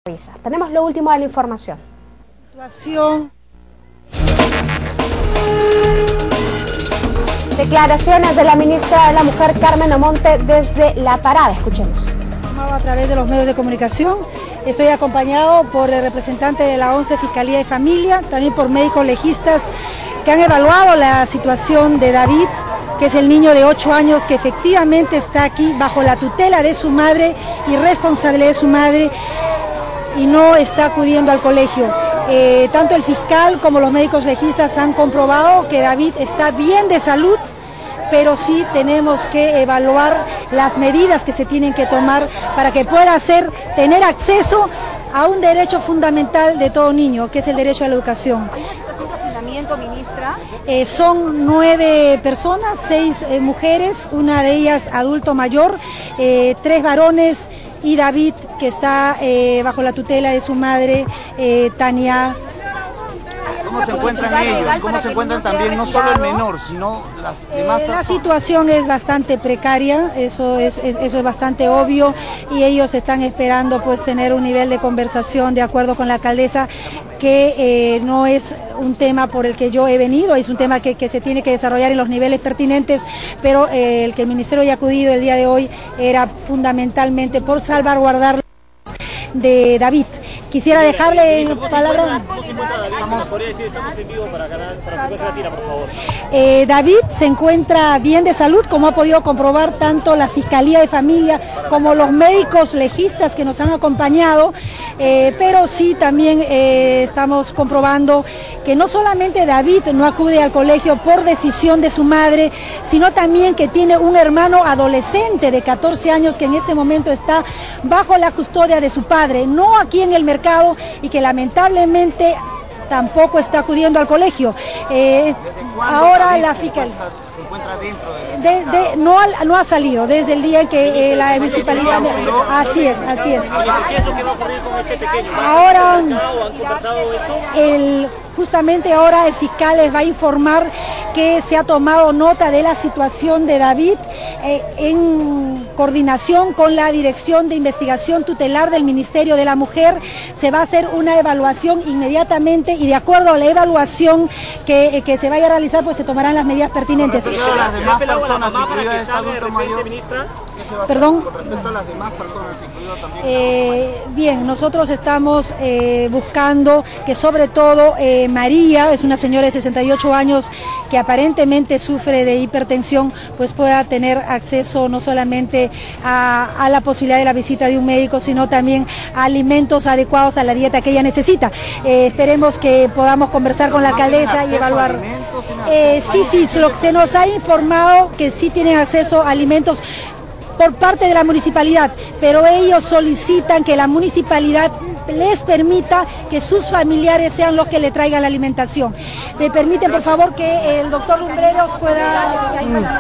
Tenemos lo último de la información. Declaraciones de la ministra de la Mujer, Carmen Omonte, desde La Parada. Escuchemos. A través de los medios de comunicación, estoy acompañado por el representante de la 11 Fiscalía de Familia, también por médicos legistas que han evaluado la situación de David, que es el niño de 8 años que efectivamente está aquí bajo la tutela de su madre y responsabilidad de su madre, y no está acudiendo al colegio. Tanto el fiscal como los médicos legistas han comprobado que David está bien de salud, pero sí tenemos que evaluar las medidas que se tienen que tomar para que pueda tener acceso a un derecho fundamental de todo niño, que es el derecho a la educación. ¿Hay una situación de hacinamiento, ministra? Son 9 personas, 6 mujeres, una de ellas adulto mayor, 3 varones, y David, que está bajo la tutela de su madre, Tania. ¿Cómo se encuentran ellos? ¿Cómo se encuentran también no solo el menor, sino las demás personas? La situación es bastante precaria, eso es bastante obvio, y ellos están esperando pues tener un nivel de conversación de acuerdo con la alcaldesa, que no es un tema por el que yo he venido, es un tema que se tiene que desarrollar en los niveles pertinentes, pero el que el ministerio haya acudido el día de hoy era fundamentalmente por salvaguardar de David. Quisiera dejarle en palabra. David se encuentra bien de salud, como ha podido comprobar tanto la Fiscalía de Familia como los médicos legistas que nos han acompañado, pero sí también estamos comprobando que no solamente David no acude al colegio por decisión de su madre, sino también que tiene un hermano adolescente de 14 años que en este momento está bajo la custodia de su padre, no aquí en el mercado, y que lamentablemente tampoco está acudiendo al colegio. Ahora la Fiscalía se encuentra dentro del no ha salido desde el día en que la municipalidad. Así es. ¿Qué es lo que va a ocurrir con este pequeño? Ahora ¿Han conversado eso? Justamente ahora el fiscal les va a informar que se ha tomado nota de la situación de David en coordinación con la Dirección de Investigación Tutelar del Ministerio de la Mujer. Se va a hacer una evaluación inmediatamente y de acuerdo a la evaluación que se vaya a realizar, pues se tomarán las medidas pertinentes. Con respecto a las demás personas, incluida esta adulto mayor, ¿Perdón? con respecto a las demás personas, incluido también. Bien, nosotros estamos buscando que sobre todo María, es una señora de 68 años que aparentemente sufre de hipertensión, pues pueda tener acceso no solamente a la posibilidad de la visita de un médico, sino también a alimentos adecuados a la dieta que ella necesita. Esperemos que podamos conversar con la alcaldesa y evaluar. Sí, se nos ha informado que sí tienen acceso a alimentos por parte de la municipalidad, pero ellos solicitan que la municipalidad les permita que sus familiares sean los que le traigan la alimentación. ¿Me permiten, por favor, que el doctor Lumbreros pueda...?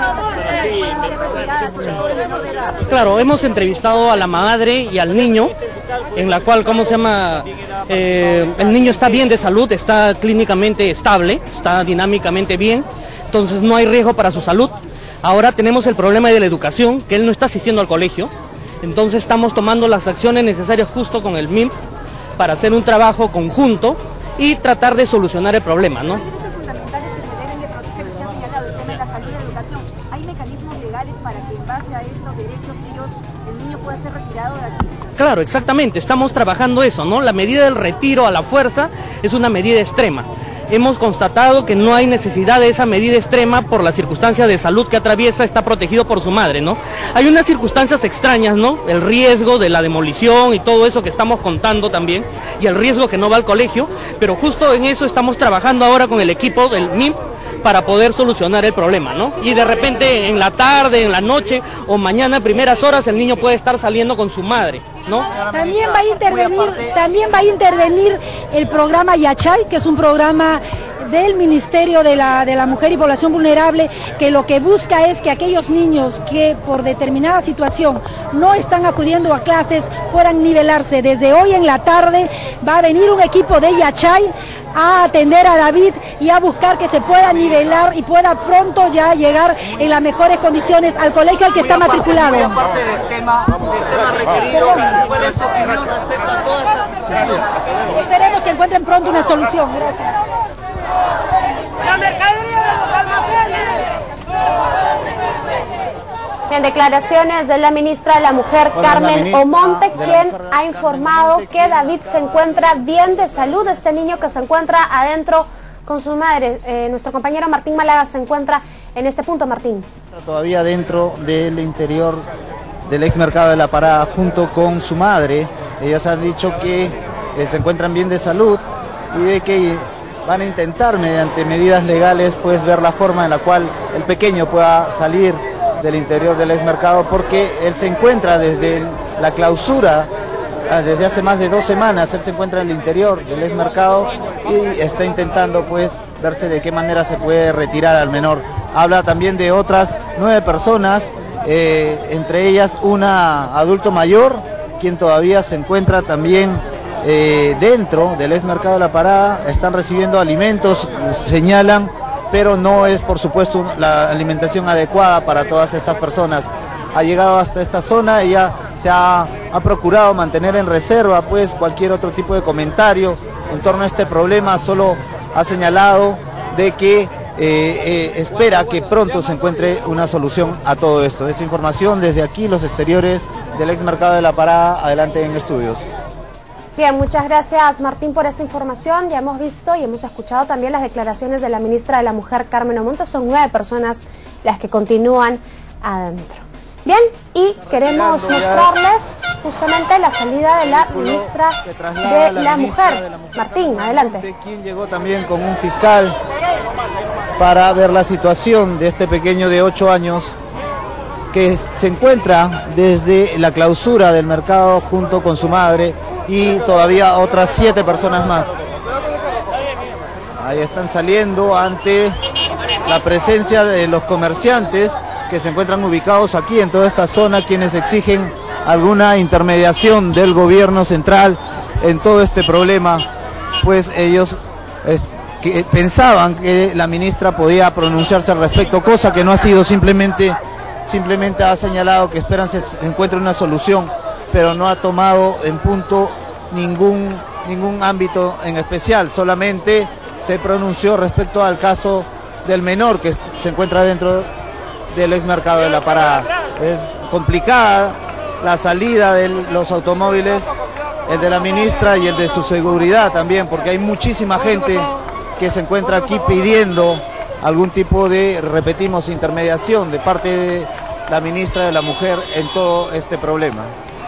Claro, hemos entrevistado a la madre y al niño, en la cual, el niño está bien de salud, está clínicamente estable, está dinámicamente bien, entonces no hay riesgo para su salud. Ahora tenemos el problema de la educación, que él no está asistiendo al colegio, entonces estamos tomando las acciones necesarias justo con el MIMP para hacer un trabajo conjunto y tratar de solucionar el problema, ¿no? Los derechos fundamentales que se deben de proteger, se ha señalado el tema de la salud y la educación. ¿Hay mecanismos legales para que en base a estos derechos el niño pueda ser retirado de aquí? Claro, exactamente, estamos trabajando eso, ¿no? La medida del retiro a la fuerza es una medida extrema. Hemos constatado que no hay necesidad de esa medida extrema por las circunstancias de salud que atraviesa, está protegido por su madre, ¿no? Hay unas circunstancias extrañas, ¿no? El riesgo de la demolición y todo eso que estamos contando también, y el riesgo que no va al colegio, pero justo en eso estamos trabajando ahora con el equipo del MIMP para poder solucionar el problema, ¿no? Y de repente en la tarde, en la noche o mañana en primeras horas el niño puede estar saliendo con su madre, ¿no? También va a intervenir el programa Yachay, que es un programa del Ministerio de la Mujer y Población Vulnerable, que lo que busca es que aquellos niños que por determinada situación no están acudiendo a clases puedan nivelarse. Desde hoy en la tarde va a venir un equipo de Yachay a atender a David y a buscar que se pueda nivelar y pueda pronto ya llegar en las mejores condiciones al colegio al que está matriculado. Muy aparte del tema requerido, ¿cuál es su opinión respecto a todas estas Esperemos que encuentren pronto una solución. Gracias. ¡La mercadería de los almacenes! En declaraciones de la ministra de la Mujer, Carmen Omonte, quien ha informado que David se encuentra bien de salud. Este niño que se encuentra adentro con su madre. Nuestro compañero Martín Málaga se encuentra en este punto. Martín. Todavía dentro del interior del ex mercado de La Parada junto con su madre. Ellas han dicho que se encuentran bien de salud y de que van a intentar mediante medidas legales pues ver la forma en la cual el pequeño pueda salir del interior del ex mercado, porque él se encuentra desde la clausura, desde hace más de 2 semanas, él se encuentra en el interior del ex mercado y está intentando pues verse de qué manera se puede retirar al menor. Habla también de otras 9 personas, entre ellas una adulto mayor, quien todavía se encuentra también dentro del ex mercado de La Parada. Están recibiendo alimentos, señalan, pero no es por supuesto la alimentación adecuada para todas estas personas. Ha llegado hasta esta zona, ella se ha procurado mantener en reserva pues cualquier otro tipo de comentario en torno a este problema. Solo ha señalado de que espera que pronto se encuentre una solución a todo esto. Esa información desde aquí, los exteriores del ex mercado de La Parada. Adelante en estudios. Bien, muchas gracias Martín por esta información. Ya hemos visto y hemos escuchado también las declaraciones de la ministra de la Mujer, Carmen Omonte. Son 9 personas las que continúan adentro. Bien, y queremos mostrarles justamente la salida de la ministra de la Mujer. Martín, adelante. Quien llegó también con un fiscal para ver la situación de este pequeño de 8 años que se encuentra desde la clausura del mercado junto con su madre y todavía otras 7 personas más. Ahí están saliendo ante la presencia de los comerciantes que se encuentran ubicados aquí en toda esta zona, quienes exigen alguna intermediación del gobierno central en todo este problema, pues ellos que pensaban que la ministra podía pronunciarse al respecto, cosa que no ha sido. Simplemente ha señalado que esperan se encuentre una solución, pero no ha tomado en punto ningún ámbito en especial. Solamente se pronunció respecto al caso del menor que se encuentra dentro del ex mercado de La Parada. Es complicada la salida de los automóviles, el de la ministra y el de su seguridad también, porque hay muchísima gente que se encuentra aquí pidiendo algún tipo de, repetimos, intermediación de parte de la ministra de la Mujer en todo este problema.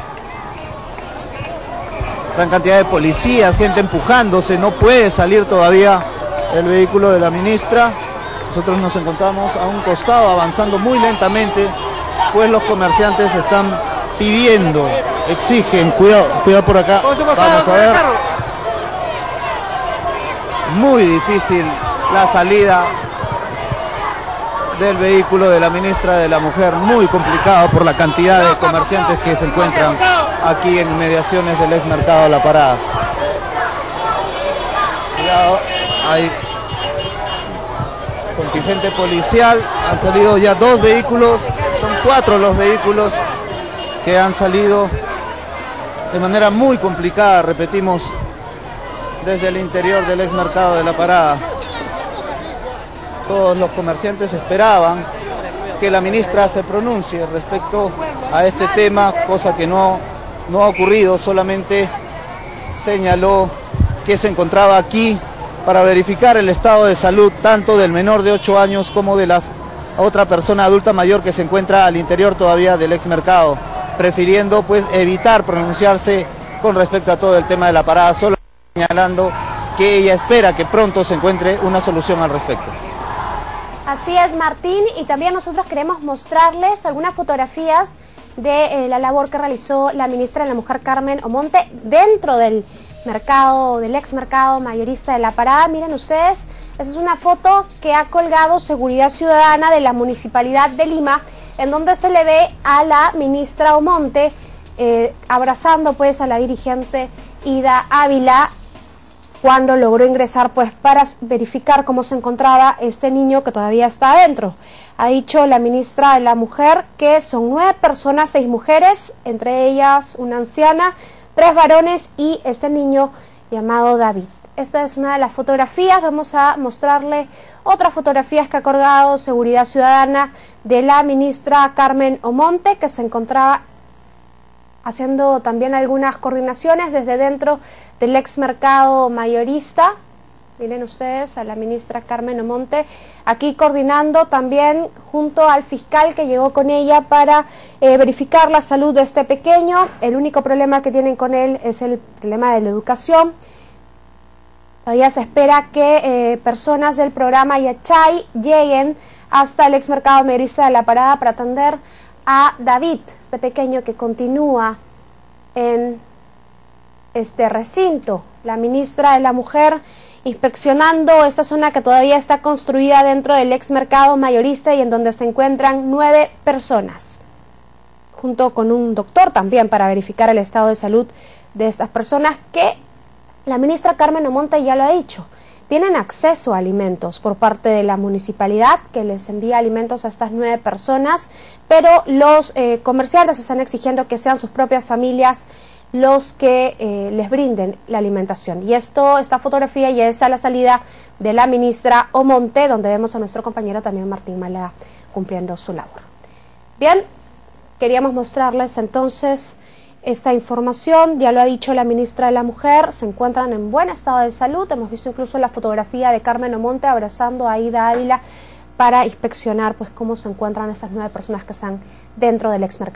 Gran cantidad de policías, gente empujándose, no puede salir todavía el vehículo de la ministra. Nosotros nos encontramos a un costado avanzando muy lentamente, pues los comerciantes están pidiendo, exigen, cuidado por acá, vamos a ver. Muy difícil la salida del vehículo de la ministra de la Mujer, muy complicado por la cantidad de comerciantes que se encuentran aquí en inmediaciones del ex mercado La Parada. Cuidado, hay contingente policial, han salido ya 2 vehículos, son 4 los vehículos que han salido de manera muy complicada, repetimos, desde el interior del ex mercado de La Parada. Todos los comerciantes esperaban que la ministra se pronuncie respecto a este tema, cosa que no ha ocurrido. Solamente señaló que se encontraba aquí para verificar el estado de salud tanto del menor de 8 años como de la otra persona adulta mayor que se encuentra al interior todavía del ex mercado, prefiriendo pues evitar pronunciarse con respecto a todo el tema de La Parada, solo señalando que ella espera que pronto se encuentre una solución al respecto. Así es, Martín, y también nosotros queremos mostrarles algunas fotografías de la labor que realizó la ministra de la Mujer, Carmen Omonte, dentro del mercado, del ex mercado mayorista de La Parada. Miren ustedes, esa es una foto que ha colgado Seguridad Ciudadana de la Municipalidad de Lima, en donde se le ve a la ministra Omonte abrazando pues a la dirigente Ida Ávila, cuando logró ingresar pues para verificar cómo se encontraba este niño que todavía está adentro. Ha dicho la ministra de la Mujer que son 9 personas, 6 mujeres, entre ellas una anciana, 3 varones y este niño llamado David. Esta es una de las fotografías. Vamos a mostrarle otras fotografías que ha colgado Seguridad Ciudadana de la ministra Carmen Omonte, que se encontraba haciendo también algunas coordinaciones desde dentro del ex mercado mayorista. Miren ustedes a la ministra Carmen Omonte aquí coordinando también junto al fiscal que llegó con ella para verificar la salud de este pequeño. El único problema que tienen con él es el problema de la educación. Todavía se espera que personas del programa Yachay lleguen hasta el ex mercado mayorista de La Parada para atender a David, este pequeño que continúa en este recinto. La ministra de la Mujer inspeccionando esta zona que todavía está construida dentro del ex mercado mayorista y en donde se encuentran 9 personas, junto con un doctor también para verificar el estado de salud de estas personas que la ministra Carmen Omonte ya lo ha dicho. Tienen acceso a alimentos por parte de la municipalidad que les envía alimentos a estas 9 personas, pero los comerciantes están exigiendo que sean sus propias familias los que les brinden la alimentación. Y esta fotografía ya es a la salida de la ministra Omonte, donde vemos a nuestro compañero también Martín Málaga cumpliendo su labor. Bien, queríamos mostrarles entonces esta información. Ya lo ha dicho la ministra de la Mujer, se encuentran en buen estado de salud. Hemos visto incluso la fotografía de Carmen Omonte abrazando a Aida Ávila para inspeccionar pues cómo se encuentran esas 9 personas que están dentro del ex mercado.